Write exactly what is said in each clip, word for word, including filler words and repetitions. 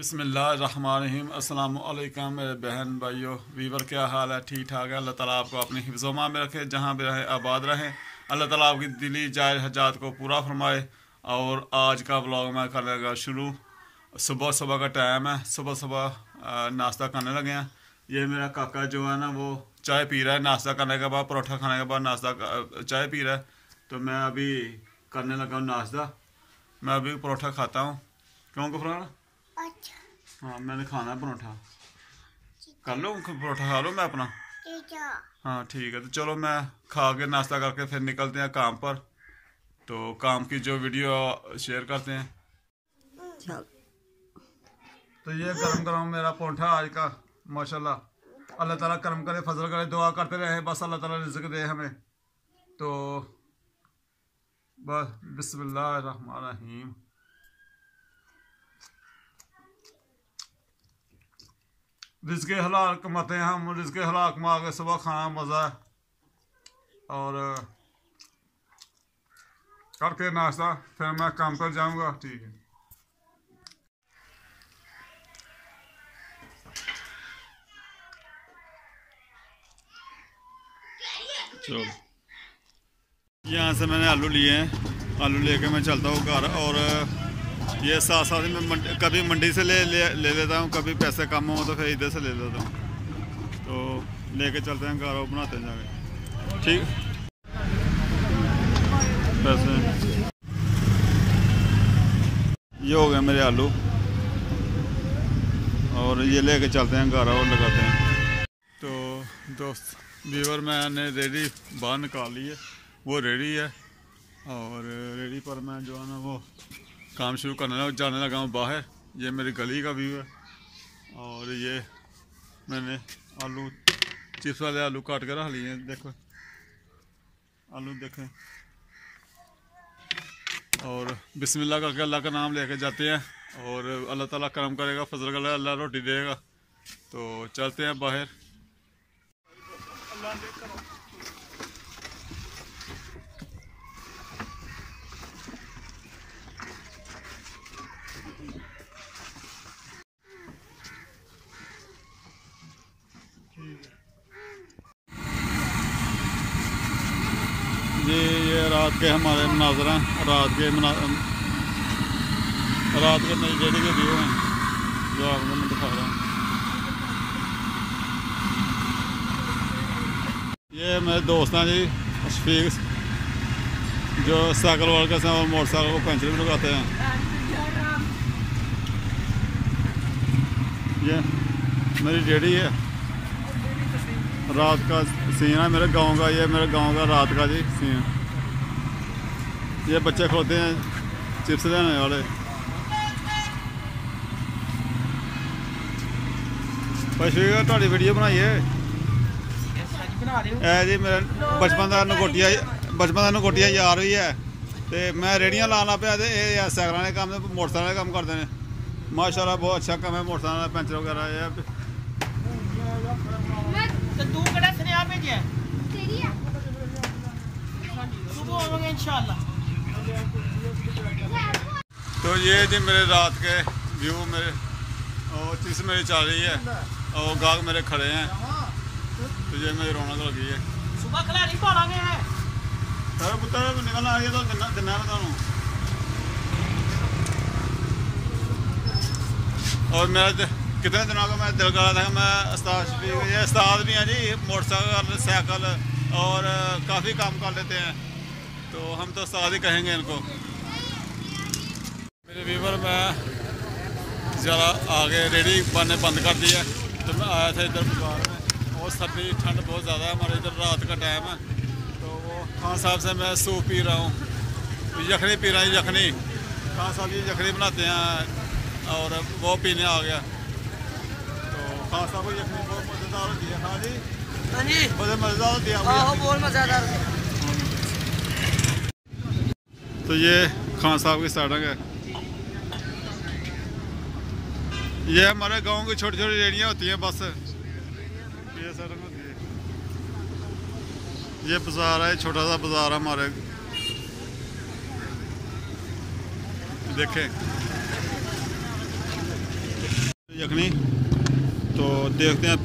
बिस्मिल्लाहिर्रहमानिर्रहीम। अस्सलाम वालेकुम मेरे बहन भाइयों वीवर, क्या हाल है? ठीक ठाक है। अल्लाह ताला आपको अपनी हिफ्ज़-ओ-मान में रखे, जहाँ भी रहें आबाद रहें। अल्लाह ताला आपकी दिली जायज़ हजात को पूरा फरमाए। और आज का व्लॉग मैं करने लगा शुरू। सुबह सुबह का टाइम है, सुबह सुबह नाश्ता करने लगे हैं। ये मेरा काका जो है ना वो चाय पी रहा है। नाश्ता करने के बाद, परोठा खाने के बाद नाश्ता चाय पी रहा है। तो मैं अभी करने लगा हूँ नाश्ता। मैं अभी परोठा खाता हूँ। क्यों गफरान? अच्छा। हाँ, मैंने खाना है परोठा। कर लो परोठा, खा लो मैं अपना। हाँ ठीक है। तो चलो मैं खा के नाश्ता करके फिर निकलते हैं काम पर। तो काम की जो वीडियो शेयर करते हैं। चल। तो ये गरम गरम मेरा परोठा आज का, माशाल्लाह। अल्लाह ताला करम करे, फजल करे, दुआ करते रहे बस, अल्लाह ताला रिज़्क़ दे हमें। तो बस बिस्मिल्लाहिर्रहमानिर्रहीम। रिज़्क़ हलाल कमाते हैं हम, रिज़्क़ हलाल कमा के सुबह खाना मज़ा है। और करके नाश्ता फिर मैं काम पर जाऊंगा। ठीक है। चलो, यहाँ से मैंने आलू लिए हैं। आलू लेके मैं चलता हूँ घर। और ये साथ साथ ही मैं मंडी, कभी मंडी से ले ले ले लेता हूँ, कभी पैसे कम हो तो फिर इधर से ले लेता हूँ। तो लेके चलते हैं घर और बनाते हैं जाके। ठीक। पैसे ये हो गए मेरे आलू, और ये लेके चलते हैं घर और लगाते हैं। तो दोस्त व्यूअर, मैंने रेडी बाहर निकाल ली है, वो रेडी है। और रेडी पर मैं जो है ना वो काम शुरू करने लगा, जाने लगा हूँ बाहर। ये मेरी गली का व्यू है। और ये मैंने आलू, चिप्स वाले आलू काट के रख लिए हैं। देखो आलू देखें। और बिस्मिल्लाह करके अल्लाह का नाम लेके जाते हैं। और अल्लाह ताला करम करेगा, फजल करेगा, अल्लाह रोटी देगा। तो चलते हैं बाहर। जी ये रात के हमारे मनाजर हैं, रात के मना रात के मेरी डेली के व्यू हैं जो आपको मैं दिखा रहा हूँ। ये मेरे दोस्त हैं जी, शफीक, जो साइकिल वर्कर्स हैं और मोटरसाइकिल को पंचर भी लगाते हैं। ये मेरी डेडी है, रात का सीन है मेरे गांव का। ये मेरे गांव का रात का जी सीन। ये बच्चे खोते हैं चिप्स लेने वाले। पशु थोड़ी वीडियो बनाइए है जी। मेरा बचपन का नकोटिया बचपन का नकोटिया यार भी है। तो मैं रेहड़ियाँ लाना पाया तो ये सैकलों के काम, मोटरसाइकिल का काम करते हैं। माशाल्लाह बहुत अच्छा काम है। मोटरसाइकिल पंचर वगैरह तो ये जी मेरे रात के व्यू मेरे, और चीज़ मेरी चल रही है और गाहक मेरे खड़े हैं। तो ये मेरी रौनक लगी है। सुबह खिलाड़ी पालांगे है सर पुत्र निकलना आ गया तो दिना दिना मैं तुहानू। और मेरा कितने दिनों का मैं दिल कर रहा था कि मैं उस्ताद शफीक, ये उस्ताद भी हैं जी, मोटरसाइकिल साइकिल और काफ़ी काम कर लेते हैं। तो हम तो उस्ताद ही कहेंगे इनको। मेरे व्यूअर, मैं ज़रा आगे रेडी बनने बंद कर दी है। तो मैं आया था इधर बाजार में, और सर्दी ठंड बहुत ज़्यादा है। हमारे इधर रात का टाइम है। तो वो खान साहब से मैं सूप पी रहा हूँ, यखनी पी रहा हूँ। यखनी खान साहब ये यखनी बनाते हैं और वो पीने आ गया। खान साहब को यखनी बहुत मज़ेदार होती है। हाँ जी, हाँ जी, बहुत मज़ेदार होती है। हाँ बहुत मज़ेदार। तो ये खान साहब की सड़क है। ये हमारे गांव की छोटी छोटी रेहड़ियाँ होती हैं बस, ये सड़क होती है। ये बाज़ार है, छोटा सा बाज़ार है हमारे। देखें यखनी, तो देखते हैं।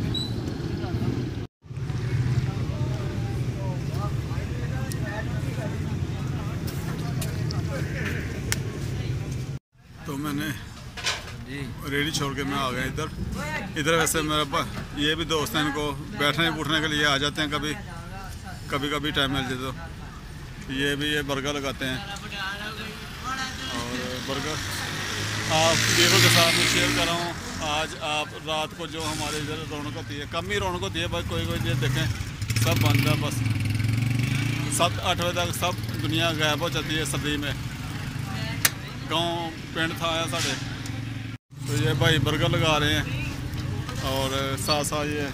तो मैंने रेडी छोड़ के मैं आ गया इधर इधर वैसे मेरा ये भी दोस्त हैं, इनको बैठने उठने के लिए आ जाते हैं, कभी कभी कभी टाइम मिल जाए तो ये भी ये बर्गर लगाते हैं। और बर्गर आप वीडियो के साथ मैं शेयर कर रहा हूँ। आज आप रात को जो हमारे इधर रौनक होती है, कम ही रौनक होती है, बस कोई कोई देर देखें सब बंद है, बस सात आठ बजे तक सब दुनिया गायब हो जाती है सर्दी में। गांव पिंड था आया साढ़े, तो ये भाई बर्गर लगा रहे हैं और साथ साथ ये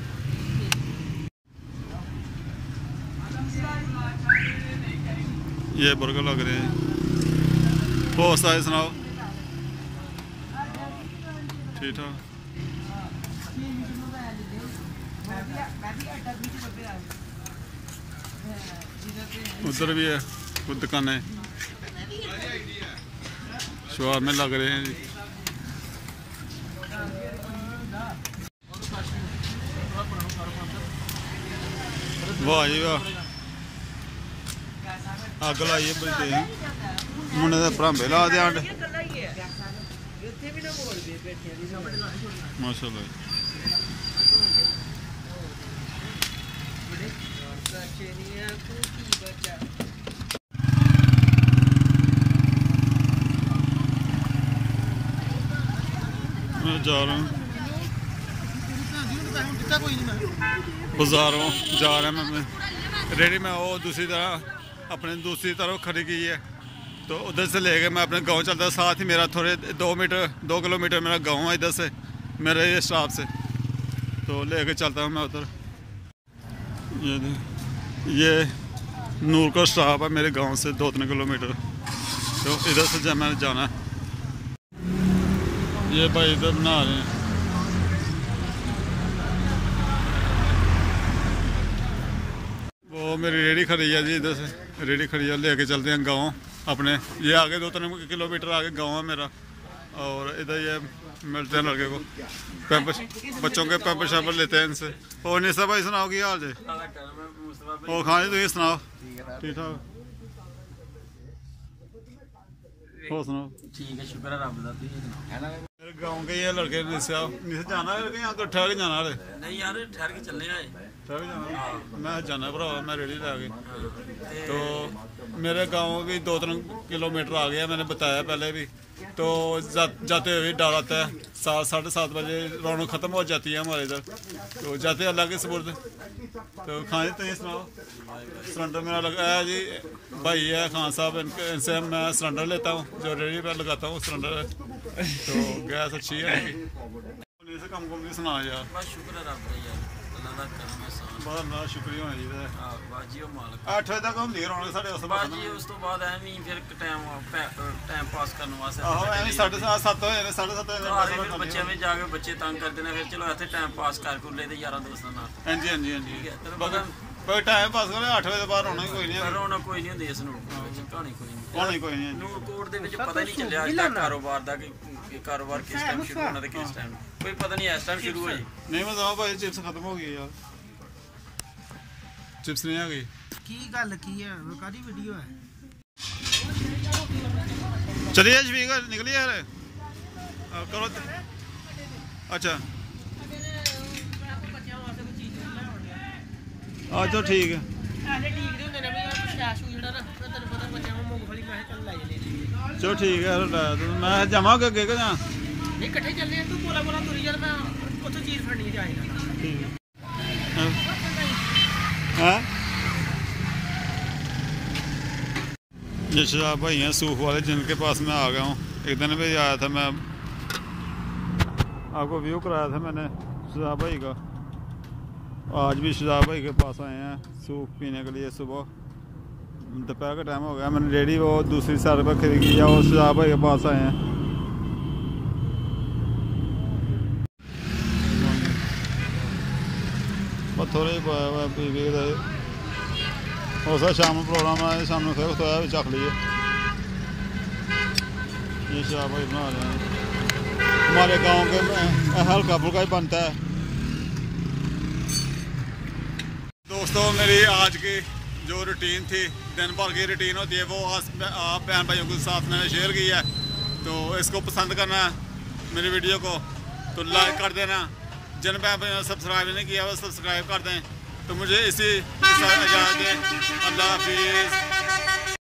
ये बर्गर लग रहे हैं। बहुत सारे सुनाओ, ठीक ठाक। उधर भी है कुछ दुकानें शोर में लग रहे हैं जी। वाह जी वाह, अग लाइए बजते हैं मुंडे दे भरांबे ला दे आंड माशाल्लाह। मैं जा रहा हूँ बाजारों जा रहा मैं मैं रेडी में वो दूसरी तरह अपने दूसरी तरफ खड़ी की है, तो उधर से लेके मैं अपने गांव चलता। साथ ही मेरा थोड़े दो मीटर दो किलोमीटर मेरा गांव है इधर से, मेरे ये स्टॉप से, तो लेके चलता हूँ मैं उधर। ये ये नूर का स्टॉप है मेरे गांव से दो तीन किलोमीटर, तो इधर से जब मैंने जाना है। ये भाई इधर बना रहे हैं, वो मेरी रेडी खड़ी है जी, इधर से रेडी खड़ी है, लेके चलते हैं गांव अपने। ये आगे दो तीन किलोमीटर आगे गांव है मेरा, और इधर ये मिलते हैं लड़के को, पैम्पर बच्चों के पैम्पर शैम्पर लेते हैं इनसे। और निशा भाई सुनाओ की हाल जी? और खान जी तुम सुनाओ, ठीक ठाक हो? सुनाओ ठीक है, शुक्र है रब दा। मेरे गांव के ये लड़के निशा निशा जाना है कि यहाँ तो ठहर के जाना है? नहीं यार, ठहर के चलने आए, ठहर के जाना। मैं जाना भरा, मैं रेडी ला के। तो मेरे गांव भी दो तीन किलोमीटर आ गया, मैंने बताया पहले भी। तो जा, जाते हुए डर आता है, सात साढ़े सात बजे रौनक ख़त्म हो जाती है हमारे इधर, तो जाते अल्लाह के सुपुर्द। तो खान जी तुम सुनाओ? सिलेंडर मेरा लगा है जी, भाई है खान साहब, इनके इनसे मैं सिलेंडर लेता हूँ, जो रेडी पर लगाता हूँ सिलेंडर। तो गैस अच्छी है इनकी। कम कम नहीं सुना यार, बस शुक्र है रब दा यार, अल्लाह दा करम है सान। बहुत बहुत शुक्रिया होना चाहिए। हां बाजी ओ मालिक। आठ बजे तक ਹੁੰਦੀ ਹੈ ਰੌਣਕ ਸਾਡੇ ਉਸ ਤੋਂ ਬਾਅਦ। बाजी उस तो बाद ਐਵੇਂ ਹੀ ਫਿਰ ਟਾਈਮ ਟਾਈਮ ਪਾਸ ਕਰਨ ਵਾਸਤੇ ਆਹੋ ਐਵੇਂ ਸਾਢੇ ਸੱਤ ਸੱਤ ਹੋਏ ਨੇ, ਸਾਢੇ ਸੱਤ ਹੋਏ ਨੇ ਬੱਚਿਆਂ ਵਿੱਚ ਜਾ ਕੇ ਬੱਚੇ ਤੰਗ ਕਰਦੇ ਨੇ, ਫਿਰ ਚਲੋ ਇੱਥੇ ਟਾਈਮ ਪਾਸ ਕਰ ਕੁੱਲੇ ਤੇ ਯਾਰਾਂ ਦੋਸਤਾਂ ਨਾਲ। ਹਾਂਜੀ ਹਾਂਜੀ ਹਾਂਜੀ ਠੀਕ ਹੈ, ਤੈਨੂੰ ਪਤਾ ਕੋਈ ਟਾਈਮ ਪਾਸ ਕਰੇ ਅੱਠ ਵਜੇ ਤੋਂ ਬਾਅਦ ਰੌਣਕ ਕੋਈ ਨਹੀਂ, ਪਰ ਰੌਣਕ ਕੋਈ ਨਹੀਂ ਹੁੰਦੀ ਇਸ ਨੂੰ ਵਿੱਚ, ਕਹਾਣੀ ਕੋਈ ਨਹੀਂ ਕਹਾਣੀ ਕੋਈ ਨਹੀਂ। ਨੂਰਕੋਟ ਦੇ ਵਿੱਚ ਪਤਾ ਹੀ ਨਹੀਂ ਚੱਲਿਆ ਅੱਜ ਤੱਕ ਕਾਰੋਬਾਰ ਦਾ ਕਿ ਕਿ ਕਾਰੋਬਾਰ ਕਿਸ ਟਾਈਮ ਸ਼ੁਰੂ ਹੋਣਾ ਤੇ ਕਿਸ ਟਾਈਮ, ਕੋਈ ਪਤਾ ਨਹੀਂ ਇਸ ਟਾਈਮ ਸ਼ੁਰੂ ਹੋਈ। ਨਹੀਂ ਮੈਂ ਤਾਂ ਭਾਈ ਚਿਪਸ ਖਤਮ ਹੋ ਗਈ ਯਾਰ, चिप्स नहीं आ गई। की गल की है, कादी वीडियो है? चलिए शफीक निकलिए यार, करो। अच्छा अच्छा ठीक है, चलो ठीक है। मैं जावा अगे के जा इकट्ठे चलने, तू बोला बोला तुरी चल, मैं उतो चीज फड़नी जाएगा। ठीक है। हाँ ये शराब भाई हैं सूफ वाले, जिनके पास मैं आ गया हूँ। एक दिन भी आया था मैं, आपको व्यू कराया था मैंने शराब भाई का। आज भी शराब भाई के पास आए हैं सूफ पीने के लिए। सुबह दोपहर का टाइम हो गया, मैंने रेडी वो दूसरी साइड पर खरीदी है, वो शराब भाई के पास आए हैं। थोड़े ही पाया हुआ पी पी के हो सकता शाम को प्रोग्राम आया, शाम को फिर खोया भी चख लीए। ये शराब भाई बना रहे हैं। हमारे गांव के में हल्का फुल्का ही बनता है। दोस्तों मेरी आज की जो रूटीन थी, दिन भर की रूटीन होती है, वो आज आप बहन भाइयों के साथ मैंने शेयर की है। तो इसको पसंद करना मेरी वीडियो को तो लाइक कर देना, जिन बहन भाइयों ने सब्सक्राइब नहीं किया वो सब्सक्राइब कर दें। तो मुझे इसी के साथ इजाज़त दें। अल्लाह हाफिज़।